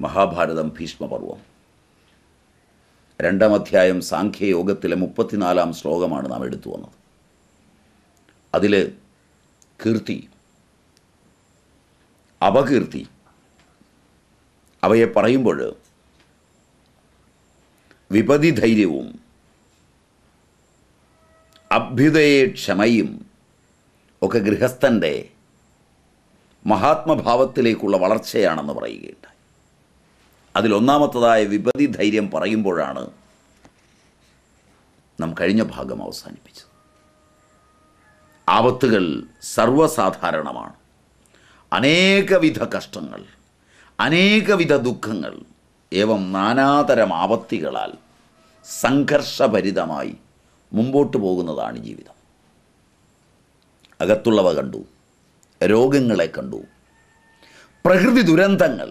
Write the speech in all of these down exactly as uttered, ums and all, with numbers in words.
മഹാഭാരതം ഭീഷ്മപർവം രണ്ടാം അധ്യായം സാഖ്യയോഗത്തിലെ മുപ്പത്തിനാലാം ശ്ലോകമാണ് നാം എടുത്തു വന്നത്. അതിൽ കീർത്തി, അപകീർത്തി അവയെ പറയുമ്പോൾ വിപതിധൈര്യവും അഭ്യുദയെ ക്ഷമയും ഒക്കെ ഗൃഹസ്ഥൻ്റെ മഹാത്മഭാവത്തിലേക്കുള്ള വളർച്ചയാണെന്ന് പറയുകയുണ്ടായി. അതിലൊന്നാമത്തതായ വിപതി ധൈര്യം പറയുമ്പോഴാണ് നാം കഴിഞ്ഞ ഭാഗം അവസാനിപ്പിച്ചത്. ആപത്തുകൾ സർവ്വസാധാരണമാണ്. അനേകവിധ കഷ്ടങ്ങൾ, അനേകവിധ ദുഃഖങ്ങൾ, ഏവം നാനാതരം ആപത്തികളാൽ സംഘർഷഭരിതമായി മുമ്പോട്ട് പോകുന്നതാണ് ജീവിതം. അകത്തുള്ളവ കണ്ടു, രോഗങ്ങളെ കണ്ടു, പ്രകൃതി ദുരന്തങ്ങൾ,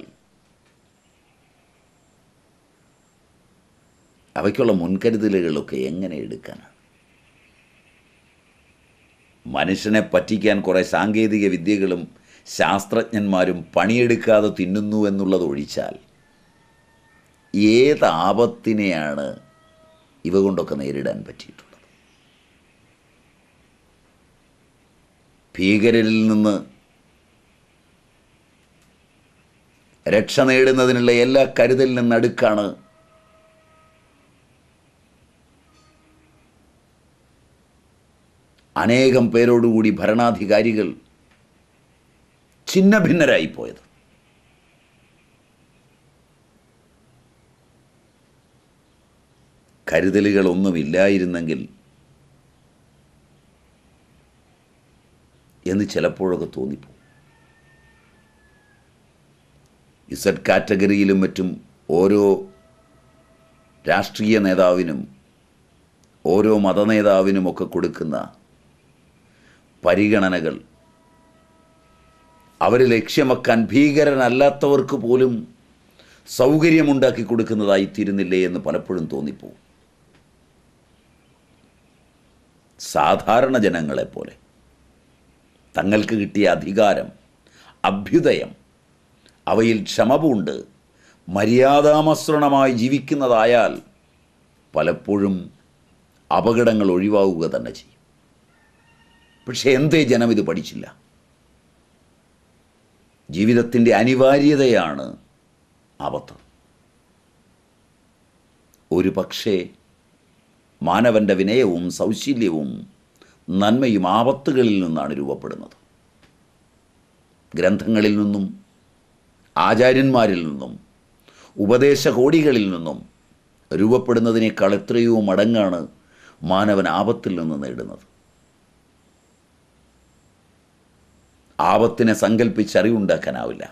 അവയ്ക്കുള്ള മുൻകരുതലുകളൊക്കെ എങ്ങനെ എടുക്കാനാണ്? മനുഷ്യനെ പറ്റിക്കാൻ കുറേ സാങ്കേതിക വിദ്യകളും ശാസ്ത്രജ്ഞന്മാരും പണിയെടുക്കാതെ തിന്നുന്നു എന്നുള്ളത് ഒഴിച്ചാൽ ഏത് ആപത്തിനെയാണ് ഇവ കൊണ്ടൊക്കെ നേരിടാൻ പറ്റിയിട്ടുള്ളത്? ഭീകരരിൽ നിന്ന് രക്ഷ നേടുന്നതിനുള്ള എല്ലാ കരുതലിനും നടുക്കാണ് അനേകം പേരോടുകൂടി ഭരണാധികാരികൾ ഛിന്ന ഭിന്നരായിപ്പോയത്. കരുതലുകളൊന്നുമില്ലായിരുന്നെങ്കിൽ എന്ന് ചിലപ്പോഴൊക്കെ തോന്നിപ്പോകും. ഇസഡ് കാറ്റഗറിയിലും മറ്റും ഓരോ രാഷ്ട്രീയ നേതാവിനും ഓരോ മതനേതാവിനുമൊക്കെ കൊടുക്കുന്ന പരിഗണനകൾ അവർ ലക്ഷ്യമാക്കാൻ ഭീകരനല്ലാത്തവർക്ക് പോലും സൗകര്യമുണ്ടാക്കി കൊടുക്കുന്നതായി തീരുന്നില്ലേ എന്ന് പലപ്പോഴും തോന്നിപ്പോവും. സാധാരണ ജനങ്ങളെപ്പോലെ തങ്ങൾക്ക് കിട്ടിയ അധികാരം, അഭ്യുദയം, അവയിൽ ക്ഷമ പൂണ്ട് മര്യാദാമസൃണമായി ജീവിക്കുന്നതായാൽ പലപ്പോഴും അപകടങ്ങൾ ഒഴിവാവുക തന്നെ ചെയ്യും. പക്ഷേ എന്തേ ജനം ഇത് പഠിച്ചില്ല? ജീവിതത്തിൻ്റെ അനിവാര്യതയാണ് ആപത്ത്. ഒരു പക്ഷേ മാനവൻ്റെ വിനയവും സൗശീല്യവും നന്മയും ആപത്തുകളിൽ നിന്നാണ് രൂപപ്പെടുന്നത്. ഗ്രന്ഥങ്ങളിൽ നിന്നും ആചാര്യന്മാരിൽ നിന്നും ഉപദേശകോടികളിൽ നിന്നും രൂപപ്പെടുന്നതിനേക്കാൾ എത്രയോ മടങ്ങാണ് മാനവൻ ആപത്തിൽ നിന്ന് നേടുന്നത്. ആപത്തിനെ സങ്കല്പിച്ചറിവുണ്ടാക്കാനാവില്ല.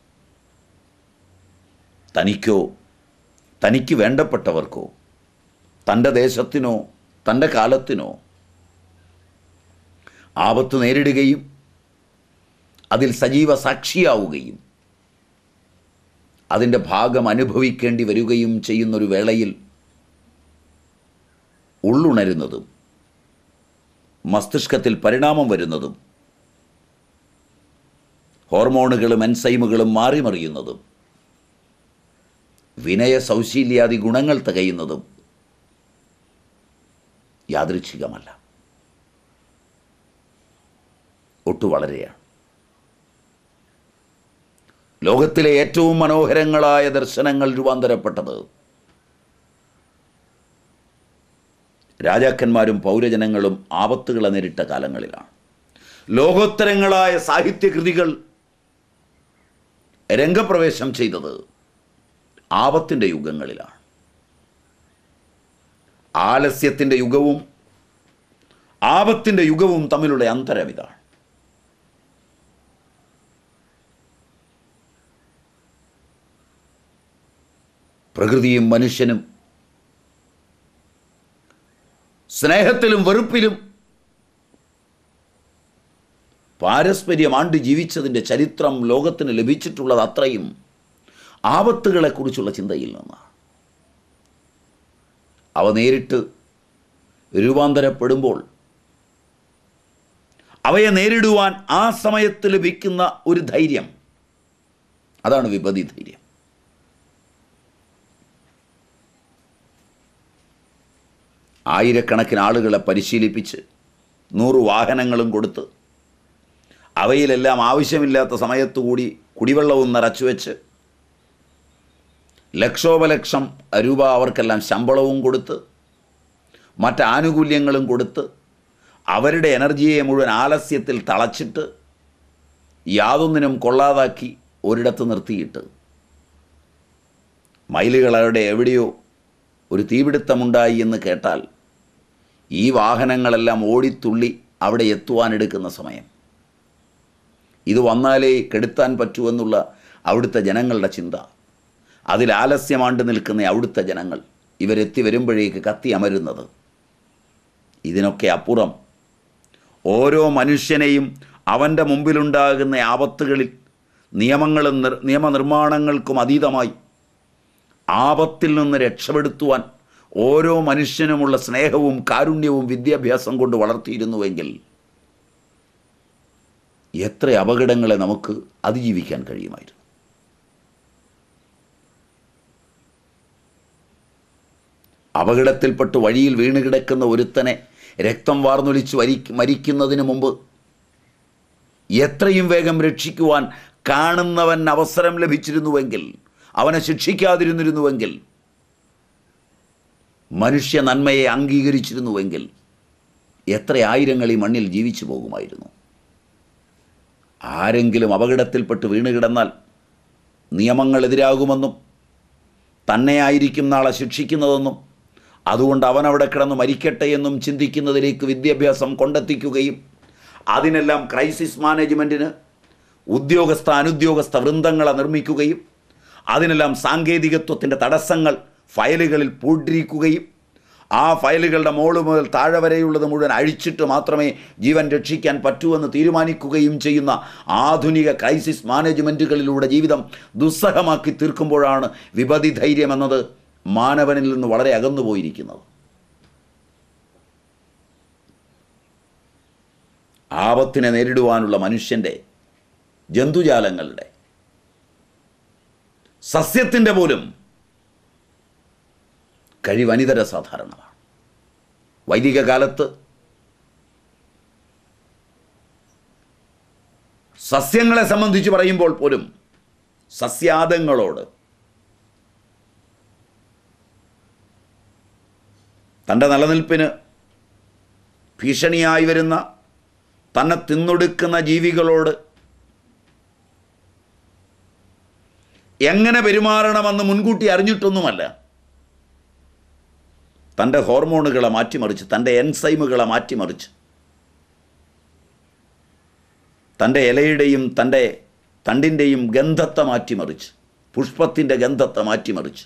തനിക്കോ തനിക്ക് വേണ്ടപ്പെട്ടവർക്കോ തൻ്റെ ദേശത്തിനോ തൻ്റെ കാലത്തിനോ ആപത്ത് നേരിടുകയും അതിൽ സജീവ സാക്ഷിയാവുകയും അതിൻ്റെ ഭാഗം അനുഭവിക്കേണ്ടി വരികയും ചെയ്യുന്നൊരു വേളയിൽ ഉള്ളുണരുന്നതും മസ്തിഷ്കത്തിൽ പരിണാമം വരുന്നതും ഹോർമോണുകളും എൻസൈമുകളും മാറിമറിയുന്നതും വിനയ സൗശീല്യാദി ഗുണങ്ങൾ തികയുന്നതും യാദൃച്ഛികമല്ല, ഒട്ടു വളരെയാണ്. ലോകത്തിലെ ഏറ്റവും മനോഹരങ്ങളായ ദർശനങ്ങൾ രൂപാന്തരപ്പെട്ടത് രാജാക്കന്മാരും പൗരജനങ്ങളും ആപത്തുകളെ നേരിട്ട കാലങ്ങളിലാണ്. ലോകോത്തരങ്ങളായ സാഹിത്യകൃതികൾ രംഗപ്രവേശം ചെയ്തത് ആപത്തിൻ്റെ യുഗങ്ങളിലാണ്. ആലസ്യത്തിൻ്റെ യുഗവും ആപത്തിൻ്റെ യുഗവും തമ്മിലുള്ള അന്തരം ഇതാണ്. പ്രകൃതിയും മനുഷ്യനും സ്നേഹത്തിലും വെറുപ്പിലും പാരസ്പര്യം ആണ്ട് ജീവിച്ചതിൻ്റെ ചരിത്രം ലോകത്തിന് ലഭിച്ചിട്ടുള്ളത് അത്രയും ആപത്തുകളെക്കുറിച്ചുള്ള ചിന്തയിൽ നിന്നാണ്. അവ നേരിട്ട് രൂപാന്തരപ്പെടുമ്പോൾ അവയെ നേരിടുവാൻ ആ സമയത്ത് ലഭിക്കുന്ന ഒരു ധൈര്യം, അതാണ് വിപതി ധൈര്യം. ആയിരക്കണക്കിന് ആളുകളെ പരിശീലിപ്പിച്ച് നൂറ് വാഹനങ്ങളും കൊടുത്ത് അവയിലെല്ലാം ആവശ്യമില്ലാത്ത സമയത്തുകൂടി കുടിവെള്ളവും നിറച്ചു വെച്ച് ലക്ഷോപലക്ഷം രൂപ അവർക്കെല്ലാം ശമ്പളവും കൊടുത്ത് മറ്റാനുകൂല്യങ്ങളും കൊടുത്ത് അവരുടെ എനർജിയെ മുഴുവൻ ആലസ്യത്തിൽ തളച്ചിട്ട് യാതൊന്നിനും കൊള്ളാതാക്കി ഒരിടത്ത് നിർത്തിയിട്ട് മൈലുകളുടെ എവിടെയോ ഒരു തീപിടുത്തമുണ്ടായി എന്ന് കേട്ടാൽ ഈ വാഹനങ്ങളെല്ലാം ഓടിത്തുള്ളി അവിടെ എത്തുവാനെടുക്കുന്ന സമയം, ഇത് വന്നാലേ കെടുത്താൻ പറ്റുമെന്നുള്ള അവിടുത്തെ ജനങ്ങളുടെ ചിന്ത, അതിൽ ആലസ്യമാണ്ട് നിൽക്കുന്ന അവിടുത്തെ ജനങ്ങൾ ഇവരെത്തി വരുമ്പോഴേക്ക് കത്തി അമരുന്നത്. ഇതിനൊക്കെ അപ്പുറം ഓരോ മനുഷ്യനെയും അവൻ്റെ മുമ്പിലുണ്ടാകുന്ന ആപത്തുകളിൽ നിയമങ്ങളും നിയമനിർമ്മാണങ്ങൾക്കും അതീതമായി ആപത്തിൽ നിന്ന് രക്ഷപ്പെടുത്തുവാൻ ഓരോ മനുഷ്യനുമുള്ള സ്നേഹവും കാരുണ്യവും വിദ്യാഭ്യാസം കൊണ്ട് വളർത്തിയിരുന്നുവെങ്കിൽ എത്ര അപകടങ്ങളെ നമുക്ക് അതിജീവിക്കാൻ കഴിയുമായിരുന്നു. അപകടത്തിൽപ്പെട്ട് വഴിയിൽ വീണ് കിടക്കുന്ന ഒരുത്തനെ രക്തം വാർന്നൊലിച്ച് വരി മരിക്കുന്നതിന് മുമ്പ് എത്രയും വേഗം രക്ഷിക്കുവാൻ കാണുന്നവൻ അവസരം ലഭിച്ചിരുന്നുവെങ്കിൽ, അവനെ ശിക്ഷിക്കാതിരുന്നിരുന്നുവെങ്കിൽ, മനുഷ്യ നന്മയെ അംഗീകരിച്ചിരുന്നുവെങ്കിൽ എത്ര ആയിരങ്ങൾ ഈ മണ്ണിൽ ജീവിച്ചു പോകുമായിരുന്നു. ആരെങ്കിലും അപകടത്തിൽപ്പെട്ട് വീണ് കിടന്നാൽ നിയമങ്ങൾ എതിരാകുമെന്നും തന്നെയായിരിക്കും നാളെ ശിക്ഷിക്കുന്നതെന്നും അതുകൊണ്ട് അവനവിടെ കിടന്ന് മരിക്കട്ടെ എന്നും ചിന്തിക്കുന്നതിലേക്ക് വിദ്യാഭ്യാസം കൊണ്ടെത്തിക്കുകയും അതിനെല്ലാം ക്രൈസിസ് മാനേജ്മെൻറ്റിന് ഉദ്യോഗസ്ഥ അനുദ്യോഗസ്ഥ വൃന്ദങ്ങളെ നിർമ്മിക്കുകയും അതിനെല്ലാം സാങ്കേതികത്വത്തിൻ്റെ തടസ്സങ്ങൾ ഫയലുകളിൽ പൂട്ടിരിക്കുകയും ആ ഫയലുകളുടെ മുകളിൽ മുതൽ താഴെ വരെയുള്ളത് മുഴുവൻ അഴിച്ചിട്ട് മാത്രമേ ജീവൻ രക്ഷിക്കാൻ പറ്റൂവെന്ന് തീരുമാനിക്കുകയും ചെയ്യുന്ന ആധുനിക ക്രൈസിസ് മാനേജ്മെൻറ്റുകളിലൂടെ ജീവിതം ദുസ്സഹമാക്കി തീർക്കുമ്പോഴാണ് വിപതി ധൈര്യം എന്നത് മാനവനിൽ നിന്ന് വളരെ അകന്നു പോയിരിക്കുന്നത്. ആപത്തിനെ നേരിടുവാനുള്ള മനുഷ്യൻ്റെ, ജന്തുജാലങ്ങളുടെ, സസ്യത്തിൻ്റെ പോലും കഴിവനിതര സാധാരണമാണ്. വൈദിക കാലത്ത് സസ്യങ്ങളെ സംബന്ധിച്ച് പറയുമ്പോൾ പോലും സസ്യാദങ്ങളോട് തൻ്റെ നിലനിൽപ്പിന് ഭീഷണിയായി വരുന്ന തന്നെ തിന്നൊടുക്കുന്ന ജീവികളോട് എങ്ങനെ പെരുമാറണമെന്ന് മുൻകൂട്ടി അറിഞ്ഞിട്ടൊന്നുമല്ല, തൻ്റെ ഹോർമോണുകളെ മാറ്റിമറിച്ച്, തൻ്റെ എൻസൈമുകളെ മാറ്റിമറിച്ച്, തൻ്റെ ഇലയുടെയും തൻ്റെ തണ്ടിൻ്റെയും ഗന്ധത്തെ മാറ്റിമറിച്ച്, പുഷ്പത്തിൻ്റെ ഗന്ധത്തെ മാറ്റിമറിച്ച്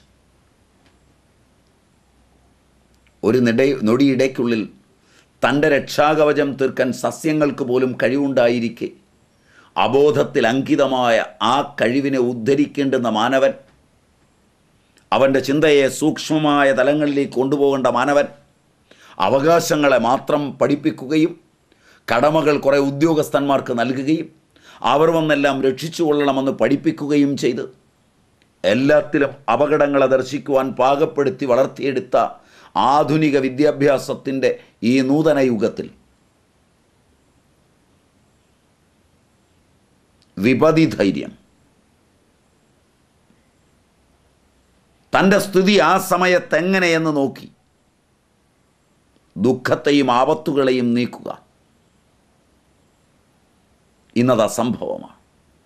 ഒരു നിട നൊടിയിടയ്ക്കുള്ളിൽ തൻ്റെ രക്ഷാകവചം തീർക്കാൻ സസ്യങ്ങൾക്ക് പോലും കഴിവുണ്ടായിരിക്കെ അബോധത്തിൽ അങ്കിതമായ ആ കഴിവിനെ ഉദ്ധരിക്കേണ്ടുന്ന മാനവൻ, അവൻ്റെ ചിന്തയെ സൂക്ഷ്മമായ തലങ്ങളിലേക്ക് കൊണ്ടുപോകേണ്ട മാനവൻ അവകാശങ്ങളെ മാത്രം പഠിപ്പിക്കുകയും കടമകൾ കുറേ ഉദ്യോഗസ്ഥന്മാർക്ക് നൽകുകയും അവർ വന്നെല്ലാം രക്ഷിച്ചു കൊള്ളണമെന്ന് പഠിപ്പിക്കുകയും ചെയ്ത് എല്ലാത്തിലും അപകടങ്ങളെ ദർശിക്കുവാൻ പാകപ്പെടുത്തി വളർത്തിയെടുത്ത ആധുനിക വിദ്യാഭ്യാസത്തിൻ്റെ ഈ നൂതന യുഗത്തിൽ വിപതി ധൈര്യം തൻ്റെ സ്ഥിതി ആ സമയത്ത് എങ്ങനെയെന്ന് നോക്കി ദുഃഖത്തെയും ആപത്തുകളെയും നീക്കുക ഇന്നത് അസംഭവമാണ്.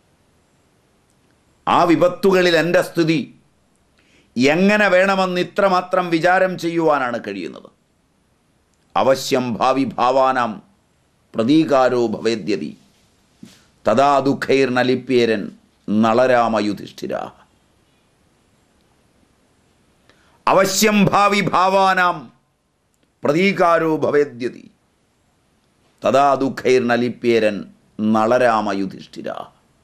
ആ വിപത്തുകളിൽ എൻ്റെ സ്ഥിതി എങ്ങനെ വേണമെന്ന് ഇത്രമാത്രം വിചാരം ചെയ്യുവാനാണ് കഴിയുന്നത്. അവശ്യം ഭാവി ഭാവാനാം പ്രതീകാരോ ഭവേദ്യതി തഥാ ദുഃഖൈർനലിപ്യേരൻ നളരാമയുധിഷ്ഠിരാ. അവശ്യം ഭാവി ഭാവാനാം പ്രതീകാരോ ഭവേദ്യതി തഥാ ദുഃഖൈർനലിപ്യേരൻ നളരാമയുധിഷ്ഠിരാ.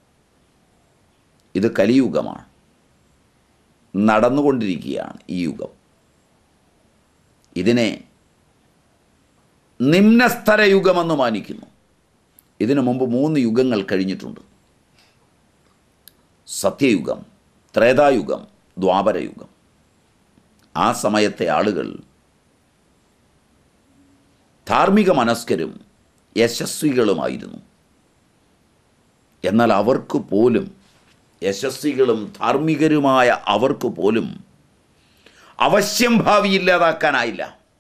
ഇത് കലിയുഗമാണ്, നടന്നുകൊണ്ടിരിക്കുകയാണ് ഈ യുഗം. ഇതിനെ നിമ്നസ്തര യുഗമെന്ന് മാനിക്കുന്നു. ഇതിനു മുമ്പ് മൂന്ന് യുഗങ്ങൾ കഴിഞ്ഞിട്ടുണ്ട്. സത്യയുഗം, ത്രേതായുഗം, ദ്വാപരയുഗം. ആ സമയത്തെ ആളുകൾ ധാർമ്മിക മനസ്കരും യശസ്വികളുമായിരുന്നു. എന്നാൽ അവർക്ക് പോലും, യശസ്വികളും ധാർമ്മികരുമായ അവർക്ക് പോലും അവശ്യം ഭാവി ഇല്ലാതാക്കാനായില്ല.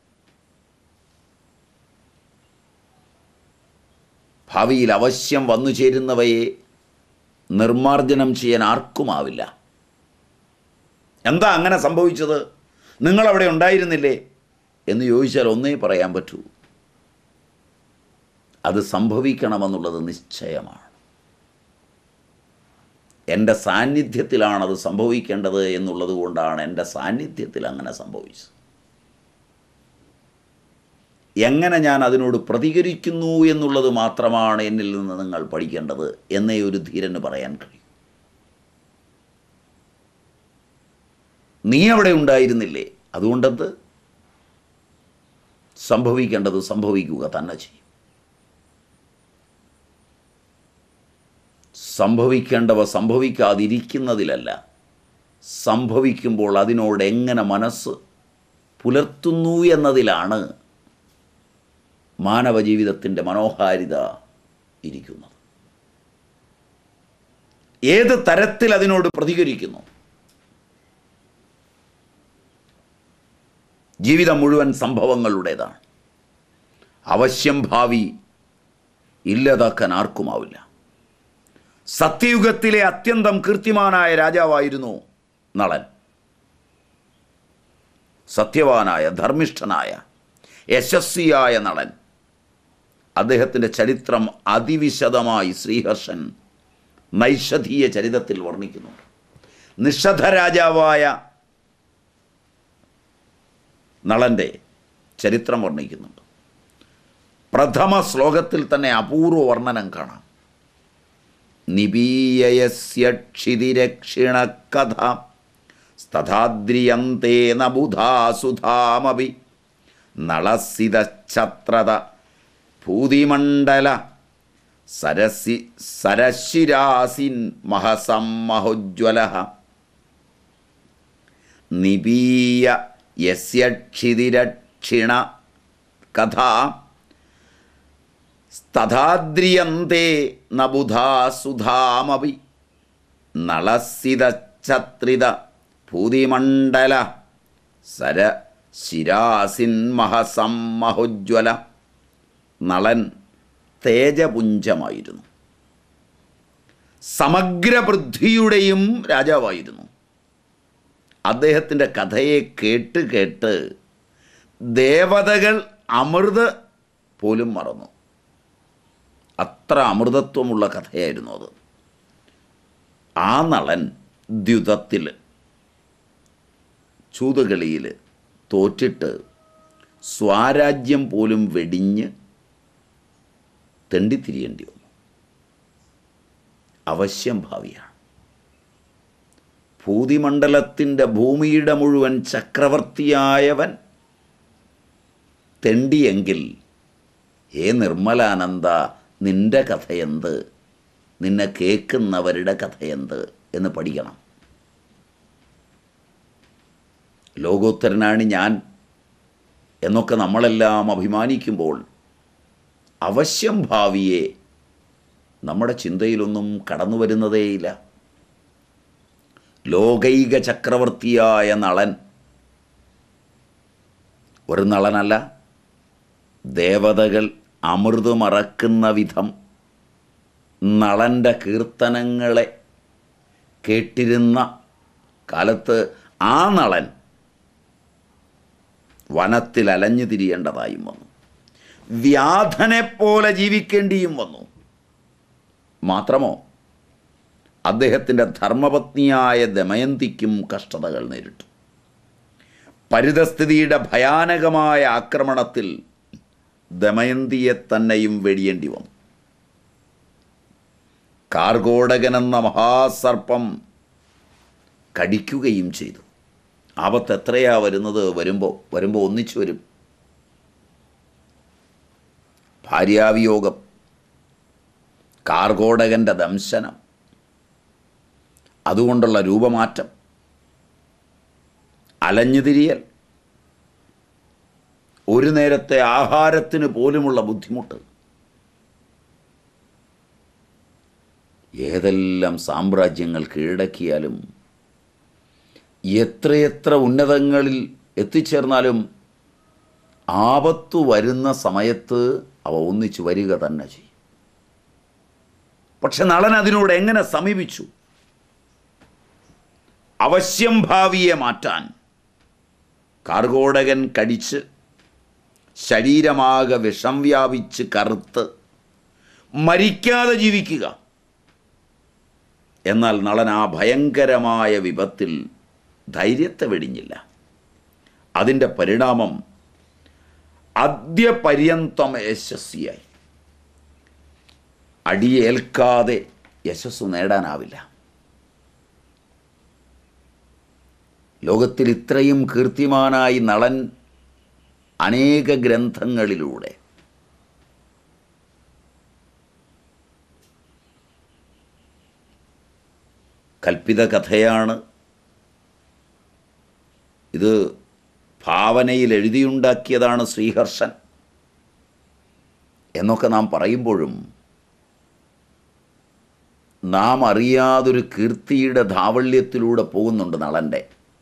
ഭാവിയിൽ അവശ്യം വന്നു ചേരുന്നവയെ നിർമ്മാർജ്ജനം ചെയ്യാൻ ആർക്കുമാവില്ല. എന്താ അങ്ങനെ സംഭവിച്ചത്? നിങ്ങളവിടെ ഉണ്ടായിരുന്നില്ലേ എന്ന് ചോദിച്ചാൽ ഒന്നേ പറയാൻ പറ്റൂ, അത് സംഭവിക്കണമെന്നുള്ളത് നിശ്ചയമാണ്. എൻ്റെ സാന്നിധ്യത്തിലാണത് സംഭവിക്കേണ്ടത് എന്നുള്ളത് കൊണ്ടാണ് എൻ്റെ സാന്നിധ്യത്തിൽ അങ്ങനെ സംഭവിച്ചത്. എങ്ങനെ ഞാൻ അതിനോട് പ്രതികരിക്കുന്നു എന്നുള്ളത് മാത്രമാണ് എന്നിൽ നിന്ന് നിങ്ങൾ പഠിക്കേണ്ടത് എന്നേ ഒരു ധീരന് പറയാൻ കഴിയും. നീ അവിടെ ഉണ്ടായിരുന്നില്ലേ, അതുകൊണ്ടത് സംഭവിക്കേണ്ടത് സംഭവിക്കുക തന്നെ ചെയ്യും. സംഭവിക്കേണ്ടവ സംഭവിക്കാതിരിക്കുന്നതിലല്ല, സംഭവിക്കുമ്പോൾ അതിനോട് എങ്ങനെ മനസ്സ് പുലർത്തുന്നു എന്നതിലാണ് മാനവ ജീവിതത്തിൻ്റെ മനോഹാരിത ഇരിക്കുന്നത്. ഏത് തരത്തിൽ അതിനോട് പ്രതികരിക്കുന്നു? ജീവിതം മുഴുവൻ സംഭവങ്ങളുടേതാണ്. അവശ്യം ഭാവി ഇല്ലാതാക്കാൻ ആർക്കുമാവില്ല. സത്യയുഗത്തിലെ അത്യന്തം കീർത്തിമാനായ രാജാവായിരുന്നു നളൻ. സത്യവാനായ, ധർമ്മിഷ്ഠനായ, യശസ്വിയായ നളൻ. അദ്ദേഹത്തിൻ്റെ ചരിത്രം അതിവിശദമായി ശ്രീഹർഷൻ നൈഷധീയ ചരിതത്തിൽ വർണ്ണിക്കുന്നുണ്ട്. നിഷധ രാജാവായ നളൻ്റെ ചരിത്രം വർണ്ണിക്കുന്നുണ്ട്. പ്രഥമ ശ്ലോകത്തിൽ തന്നെ അപൂർവ വർണ്ണനം കാണാം. നിബീയയസ്യ ക്ഷിതിരക്ഷിണകഥ സ്തഥാദ്രിയന്തേന ബുധാസുധാമപി നളസിതഛത്രത ഭൂതിമണ്ഡല സരസി സരശിരാസിൻ മഹസം മഹോജ്വലഃ നിബീയ യസ്യ ക്ഷിതിരക്ഷിണ കഥ തഥാദ്രിയന്തേ നബുധാസുധാമപി നളസിതഛത്രിത ഭൂതിമണ്ഡല സര ശിരാസിൻ മഹസം മഹോജ്വല. നളൻ തേജപുഞ്ചമായിരുന്നു. സമഗ്ര പൃഥ്വിയുടെയും രാജാവായിരുന്നു. അദ്ദേഹത്തിൻ്റെ കഥയെ കേട്ട് കേട്ട് ദേവതകൾ അമൃത് പോലും മറന്നു. അത്ര അമൃതത്വമുള്ള കഥയായിരുന്നു അത്. ആ നളൻ ദ്യുതത്തിൽ, ചൂതുകളിയിൽ തോറ്റിട്ട് സ്വാരാജ്യം പോലും വെടിഞ്ഞ് തെണ്ടിത്തിരിയേണ്ടി വന്നു. അവശ്യം ഭാവിയാണ്. ഭൂതിമണ്ഡലത്തിൻ്റെ, ഭൂമിയുടെ മുഴുവൻ ചക്രവർത്തിയായവൻ തെണ്ടിയെങ്കിൽ, ഹേ നിർമ്മലാനന്ദ, നിൻ്റെ കഥയെന്ത്, നിന്നെ കേൾക്കുന്നവരുടെ കഥയെന്ത് എന്ന് പഠിക്കണം. ലോകോത്തരനാണ് ഞാൻ എന്നൊക്കെ നമ്മളെല്ലാം അഭിമാനിക്കുമ്പോൾ അവശ്യം ഭാവിയെ നമ്മുടെ ചിന്തയിലൊന്നും കടന്നു വരുന്നതേയില്ല. ലോകൈക ചക്രവർത്തിയായ നളൻ ഒരു നളനല്ല. ദേവതകൾ അമൃത് മറക്കുന്ന വിധം നളൻ്റെ കീർത്തനങ്ങളെ കേട്ടിരുന്ന കാലത്ത് ആ നളൻ വനത്തിൽ അലഞ്ഞു തിരിയേണ്ടതായും വന്നു. വ്യാധനെപ്പോലെ ജീവിക്കേണ്ടിയും വന്നു. മാത്രമോ അദ്ദേഹത്തിൻ്റെ ധർമ്മപത്നിയായ ദമയന്തിക്കും കഷ്ടതകൾ നേരിട്ടു. പരിതസ്ഥിതിയുടെ ഭയാനകമായ ആക്രമണത്തിൽ ദമയന്തിയെ തന്നെയും വെടിയേണ്ടി വന്നു. കാർഗോടകൻ എന്ന മഹാസർപ്പം കടിക്കുകയും ചെയ്തു. ആപത്ത് എത്രയാ വരുന്നത്? വരുമ്പോൾ വരുമ്പോൾ ഒന്നിച്ചു വരും. ഭാര്യാവിയോഗം, കാർഗോടകൻ്റെ ദംശനം, അതുകൊണ്ടുള്ള രൂപമാറ്റം, അലഞ്ഞുതിരിയൽ, ഒരു നേരത്തെ ആഹാരത്തിന് പോലുമുള്ള ബുദ്ധിമുട്ട്. ഏതെല്ലാം സാമ്രാജ്യങ്ങൾ കീഴടക്കിയാലും എത്രയെത്ര ഉന്നതങ്ങളിൽ എത്തിച്ചേർന്നാലും ആപത്തു വരുന്ന സമയത്ത് അവ ഒന്നിച്ചു വരിക തന്നെ ചെയ്യും. പക്ഷെ നളൻ അതിനോട് എങ്ങനെ സമീപിച്ചു? അവശ്യം ഭാവിയെ മാറ്റാൻ കാർഗോടകൻ കടിച്ച് ശരീരമാകെ വിഷം വ്യാപിച്ച് കറുത്ത് മരിക്കാതെ ജീവിക്കുക. എന്നാൽ നളൻ ആ ഭയങ്കരമായ വിപത്തിൽ ധൈര്യത്തെ വെടിഞ്ഞില്ല. അതിൻ്റെ പരിണാമം അദ്യപര്യന്തം യശസ്വിയായി. അടിയേൽക്കാതെ യശസ്സു നേടാനാവില്ല. ലോകത്തിൽ ഇത്രയും കീർത്തിമാനായി നളൻ അനേക ഗ്രന്ഥങ്ങളിലൂടെ കൽപ്പിത കഥയാണ്. ഇത് ഭാവനയിൽ എഴുതിയുണ്ടാക്കിയതാണ് ശ്രീഹർഷൻ എന്നൊക്കെ നാം പറയുമ്പോഴും നാം അറിയാതൊരു കീർത്തിയുടെ ധാവള്യത്തിലൂടെ പോകുന്നുണ്ട് നളൻ്റെ.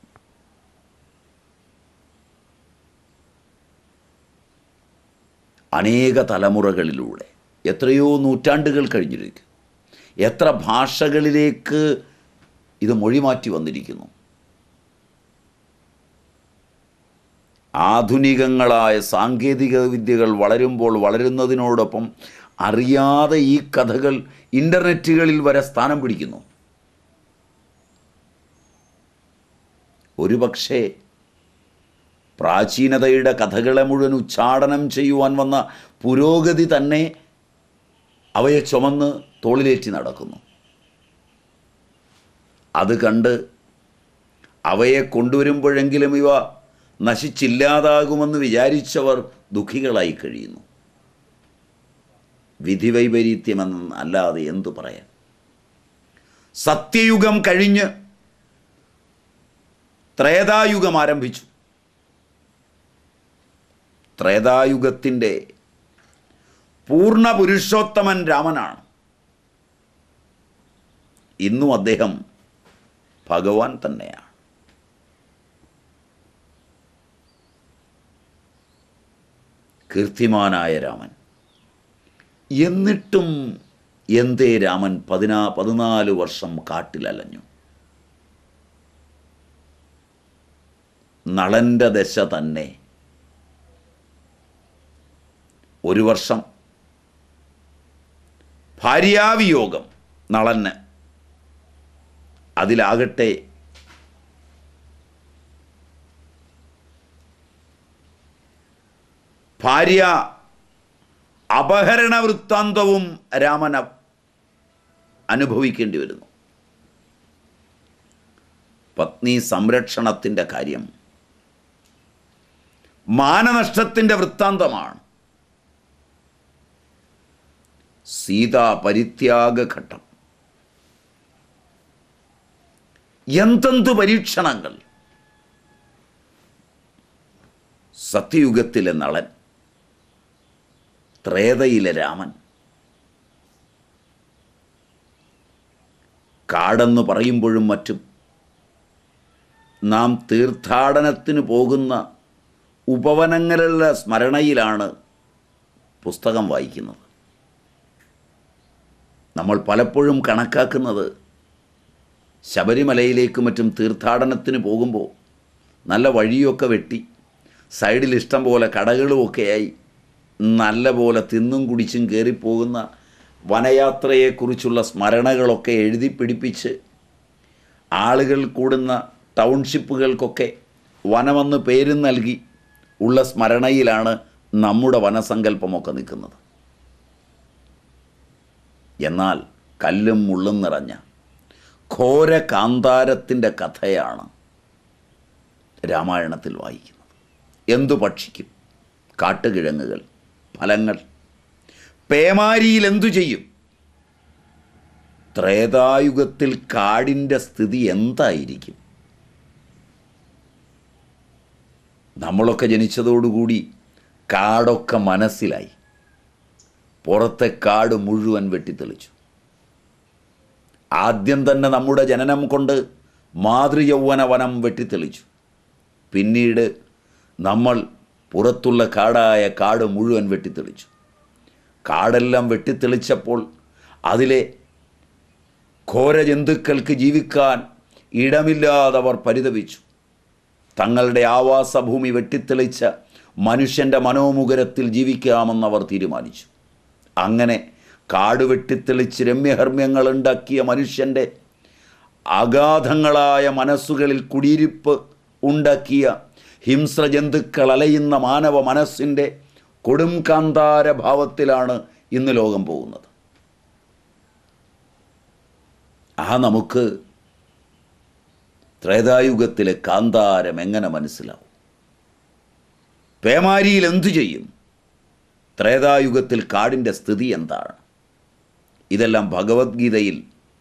അനേക തലമുറകളിലൂടെ എത്രയോ നൂറ്റാണ്ടുകൾ കഴിഞ്ഞിരിക്കും. എത്ര ഭാഷകളിലേക്ക് ഇത് മൊഴിമാറ്റി വന്നിരിക്കുന്നു. ആധുനികങ്ങളായ സാങ്കേതിക വിദ്യകൾ വളരുമ്പോൾ വളരുന്നതിനോടൊപ്പം അറിയാതെ ഈ കഥകൾ ഇൻ്റർനെറ്റുകളിൽ വരെ സ്ഥാനം പിടിക്കുന്നു. ഒരുപക്ഷേ പ്രാചീനതയുടെ കഥകളെ മുഴുവൻ ഉച്ചാടനം ചെയ്യുവാൻ വന്ന പുരോഗതി തന്നെ അവയെ ചുമന്ന് തോളിലേറ്റി നടക്കുന്നു. അത് കണ്ട് അവയെ കൊണ്ടുവരുമ്പോഴെങ്കിലും ഇവ നശിച്ചില്ലാതാകുമെന്ന് വിചാരിച്ചവർ ദുഃഖികളായി കഴിയുന്നു. വിധിവൈപരീത്യമെന്ന് അല്ലാതെ എന്തു പറയാൻ? സത്യയുഗം കഴിഞ്ഞ് ത്രേതായുഗം ആരംഭിച്ചു. ത്രേതായുഗത്തിൻ്റെ പൂർണ്ണ പുരുഷോത്തമൻ രാമനാണ്. ഇന്നും അദ്ദേഹം ഭഗവാൻ തന്നെയാണ്. കീർത്തിമാനായ രാമൻ. എന്നിട്ടും എന്തേ രാമൻ പതിനാ പതിനാല് വർഷം കാട്ടിലലഞ്ഞു? നളൻ്റെ ദശ തന്നെ. ഒരു വർഷം ഭാര്യാവിയോഗം നളന്. അതിലാകട്ടെ ഭാര്യ അപഹരണ വൃത്താന്തവും രാമൻ അനുഭവിക്കേണ്ടി വരുന്നു. പത്നി സംരക്ഷണത്തിൻ്റെ കാര്യം മാനനഷ്ടത്തിൻ്റെ വൃത്താന്തമാണ്. സീതാ പരിത്യാഗഘട്ടം. എന്തെന്തു പരീക്ഷണങ്ങൾ! സത്യയുഗത്തിലെ നളൻ, ത്രേതയിലെ രാമൻ. കാടെന്ന് പറയുമ്പോഴും മറ്റും നാം തീർത്ഥാടനത്തിന് പോകുന്ന ഉപവനങ്ങളുടെ സ്മരണയിലാണ് പുസ്തകം വായിക്കുന്നത്. നമ്മൾ പലപ്പോഴും കണക്കാക്കുന്നത് ശബരിമലയിലേക്കും മറ്റും തീർത്ഥാടനത്തിന് പോകുമ്പോൾ നല്ല വഴിയൊക്കെ വെട്ടി സൈഡിൽ ഇഷ്ടം പോലെ കടകളുമൊക്കെയായി നല്ല പോലെ തിന്നും കുടിച്ചും കയറിപ്പോകുന്ന വനയാത്രയെക്കുറിച്ചുള്ള സ്മരണകളൊക്കെ എഴുതി പിടിപ്പിച്ച് ആളുകൾ കൂടുന്ന ടൗൺഷിപ്പുകൾക്കൊക്കെ വനമെന്ന് പേരും നൽകി ഉള്ള സ്മരണയിലാണ് നമ്മുടെ വനസങ്കല്പമൊക്കെ നിൽക്കുന്നത്. എന്നാൽ കല്ലും മുള്ളും നിറഞ്ഞ ഘോര കാന്താരത്തിൻ്റെ കഥയാണ് രാമായണത്തിൽ വായിക്കുന്നത്. എന്തു ഭക്ഷിക്കും? കാട്ടുകിഴങ്ങുകൾ, ഫലങ്ങൾ. പേമാരിയിൽ എന്തു ചെയ്യും? ത്രേതായുഗത്തിൽ കാടിൻ്റെ സ്ഥിതി എന്തായിരിക്കും? നമ്മളൊക്കെ ജനിച്ചതോടുകൂടി കാടൊക്കെ മനസ്സിലായി. പുറത്തെ കാട് മുഴുവൻ വെട്ടിത്തെളിച്ചു. ആദ്യം തന്നെ നമ്മുടെ ജനനം കൊണ്ട് മാതൃയൗവന വനം വെട്ടിത്തെളിച്ചു. പിന്നീട് നമ്മൾ പുറത്തുള്ള കാടായ കാട് മുഴുവൻ വെട്ടിത്തെളിച്ചു. കാടെല്ലാം വെട്ടിത്തെളിച്ചപ്പോൾ അതിലെ ഘോരജന്തുക്കൾക്ക് ജീവിക്കാൻ ഇടമില്ലാതവർ പരിതപിച്ചു. തങ്ങളുടെ ആവാസഭൂമി വെട്ടിത്തെളിച്ച മനുഷ്യൻ്റെ മനോമുഖരത്തിൽ ജീവിക്കാമെന്നവർ തീരുമാനിച്ചു. അങ്ങനെ കാട് വെട്ടിത്തെളിച്ച് രമ്യഹർമ്മ്യങ്ങൾ ഉണ്ടാക്കിയ മനുഷ്യൻ്റെ അഗാധങ്ങളായ മനസ്സുകളിൽ കുടിയിരിപ്പ് ഉണ്ടാക്കിയ ഹിംസ്രജന്തുക്കൾ അലയുന്ന മാനവ മനസ്സിൻ്റെ കൊടും കാന്താര ഭാവത്തിലാണ് ഇന്ന് ലോകം പോകുന്നത്. ആ നമുക്ക് ത്രേതായുഗത്തിലെ കാന്താരം എങ്ങനെ മനസ്സിലാവും? പേമാരിയിൽ എന്തു ചെയ്യും? ത്രേതായുഗത്തിൽ കാടിൻ്റെ സ്ഥിതി എന്താണ്? ഇതെല്ലാം ഭഗവത്ഗീതയിൽ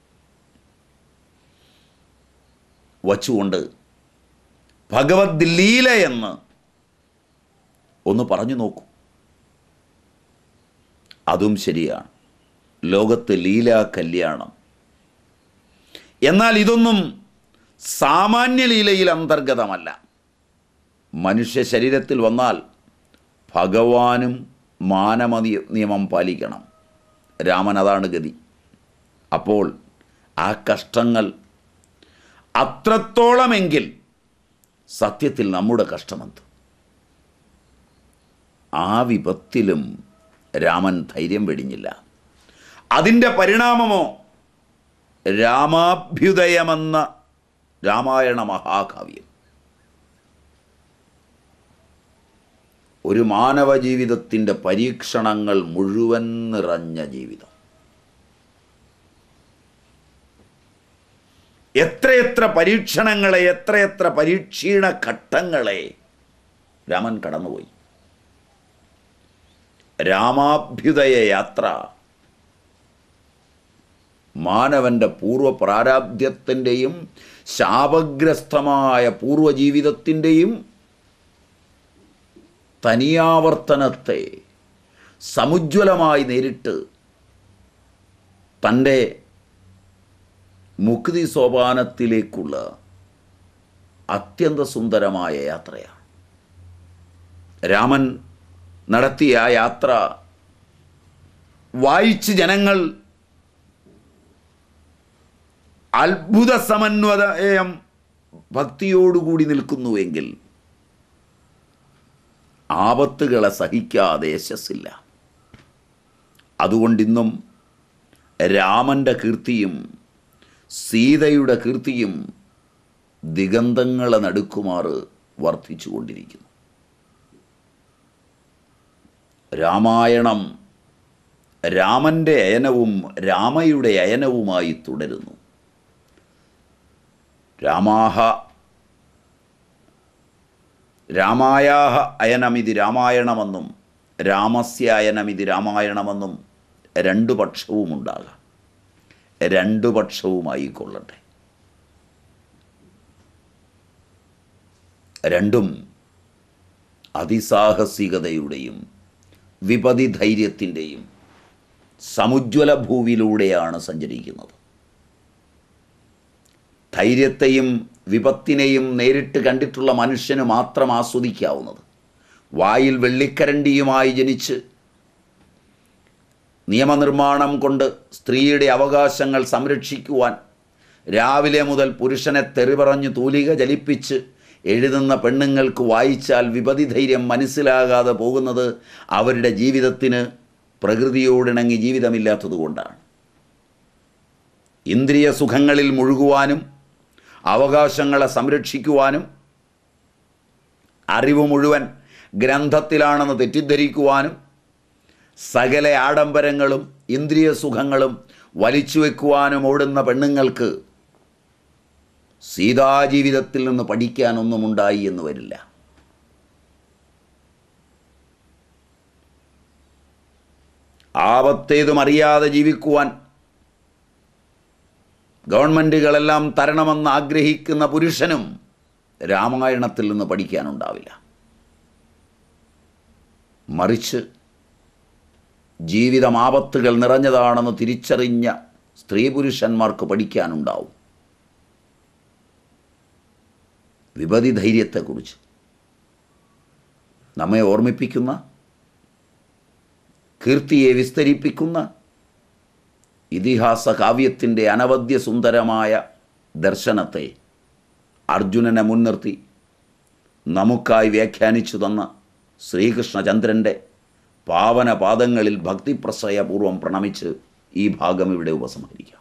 വച്ചുകൊണ്ട് ഭഗവത് ലീല എന്ന് ഒന്ന് പറഞ്ഞു നോക്കൂ. അതും ശരിയാണ്, ലോകത്ത് ലീലാ കല്യാണം. എന്നാൽ ഇതൊന്നും സാമാന്യ ലീലയിൽ അന്തർഗതമല്ല. മനുഷ്യ ശരീരത്തിൽ വന്നാൽ ഭഗവാനും മാനവ നിയമം പാലിക്കണം. രാമൻ അതാണ് ഗതി. അപ്പോൾ ആ കഷ്ടങ്ങൾ അത്രത്തോളമെങ്കിൽ സത്യത്തിൽ നമ്മുടെ കഷ്ടമെന്ത്? ആ വിപത്തിലും രാമൻ ധൈര്യം വെടിഞ്ഞില്ല. അതിൻ്റെ പരിണാമമോ രാമാഭ്യുദയമെന്ന രാമായണ മഹാകാവ്യം. ഒരു മാനവ ജീവിതത്തിൻ്റെ പരീക്ഷണങ്ങൾ മുഴുവൻ നിറഞ്ഞ ജീവിതം. എത്രയെത്ര പരീക്ഷണങ്ങളെ, എത്രയെത്ര പരീക്ഷീണ ഘട്ടങ്ങളെ രാമൻ കടന്നുപോയി. രാമാഭ്യുദയ യാത്ര മാനവൻ്റെ പൂർവ്വ പ്രാരാബ്ധ്യത്തിൻ്റെയും ശാപഗ്രസ്തമായ പൂർവ്വജീവിതത്തിൻ്റെയും തനിയാവർത്തനത്തെ സമുജ്വലമായി നേരിട്ട് തൻ്റെ മുക്തി സോപാനത്തിലേക്കുള്ള അത്യന്ത സുന്ദരമായ യാത്രയാണ്. രാമൻ നടത്തിയ ആ യാത്ര വായിച്ച് ജനങ്ങൾ അത്ഭുത സമന്വയം ഭക്തിയോടുകൂടി നിൽക്കുന്നുവെങ്കിൽ ആപത്തുകളെ സഹിക്കാതെ യശസ്സില്ല. അതുകൊണ്ടിന്നും രാമൻ്റെ കീർത്തിയും സീതയുടെ കീർത്തിയും ദിഗന്ധങ്ങളെ നടുക്കുമാറ് വർദ്ധിച്ചുകൊണ്ടിരിക്കുന്നു. രാമായണം രാമൻ്റെ അയനവും രാമയുടെ അയനവുമായി തുടരുന്നു. രാമാഹ രാമായാഹ അയനമിതി രാമായണമെന്നും രാമസ്യ അയനമിതി രാമായണമെന്നും രണ്ടു പക്ഷവുമുണ്ടാകാം. രണ്ടു പക്ഷവുമായി കൊള്ളട്ടെ. രണ്ടും അതിസാഹസികതയുടെയും വിപതി ധൈര്യത്തിൻ്റെയും സമുജ്വല ഭൂവിലൂടെയാണ് സഞ്ചരിക്കുന്നത്. ധൈര്യത്തെയും വിപത്തിനെയും നേരിട്ട് കണ്ടിട്ടുള്ള മനുഷ്യന് മാത്രം ആസ്വദിക്കാവുന്നത്. വായിൽ വെള്ളിക്കരണ്ടിയുമായി ജനിച്ച് നിയമനിർമ്മാണം കൊണ്ട് സ്ത്രീയുടെ അവകാശങ്ങൾ സംരക്ഷിക്കുവാൻ രാവിലെ മുതൽ പുരുഷനെ തെറി പറഞ്ഞ് തൂലിക ചലിപ്പിച്ച് എഴുതുന്ന പെണ്ണുങ്ങൾക്ക് വായിച്ചാൽ വിപതി ധൈര്യം മനസ്സിലാകാതെ പോകുന്നത് അവരുടെ ജീവിതത്തിന് പ്രകൃതിയോടിണങ്ങി ജീവിതമില്ലാത്തതുകൊണ്ടാണ്. ഇന്ദ്രിയ സുഖങ്ങളിൽ മുഴുകുവാനും അവകാശങ്ങളെ സംരക്ഷിക്കുവാനും അറിവ് മുഴുവൻ ഗ്രന്ഥത്തിലാണെന്ന് തെറ്റിദ്ധരിക്കുവാനും സകല ആഡംബരങ്ങളും ഇന്ദ്രിയ സുഖങ്ങളും വലിച്ചു വയ്ക്കുവാനും ഓടുന്ന പെണ്ണുങ്ങൾക്ക് സീതാജീവിതത്തിൽ നിന്ന് പഠിക്കാനൊന്നും ഉണ്ടായി എന്ന് വരില്ല. ആപത്തേതും അറിയാതെ ജീവിക്കുവാൻ ഗവൺമെൻറ്റുകളെല്ലാം തരണമെന്ന് ആഗ്രഹിക്കുന്ന പുരുഷനും രാമായണത്തിൽ നിന്ന് പഠിക്കാനുണ്ടാവില്ല. മറിച്ച് ജീവിതം ആപത്തുകൾ നിറഞ്ഞതാണെന്ന് തിരിച്ചറിഞ്ഞ സ്ത്രീ പുരുഷന്മാർക്ക് പഠിക്കാനുണ്ടാവും. വിപതി ധൈര്യത്തെക്കുറിച്ച് നമ്മെ ഓർമ്മിപ്പിക്കുന്ന, കീർത്തിയെ വിസ്തരിപ്പിക്കുന്ന ഇതിഹാസ കാവ്യത്തിൻ്റെ അനവദ്യ സുന്ദരമായ ദർശനത്തെ അർജുനനെ മുൻനിർത്തി നമുക്കായി വ്യാഖ്യാനിച്ചു തന്ന ശ്രീകൃഷ്ണചന്ദ്രൻ്റെ പാവന പാദങ്ങളിൽ ഭക്തിപ്രശ്രയപൂർവം പ്രണമിച്ച് ഈ ഭാഗം ഇവിടെ ഉപസംഹരിക്കാം.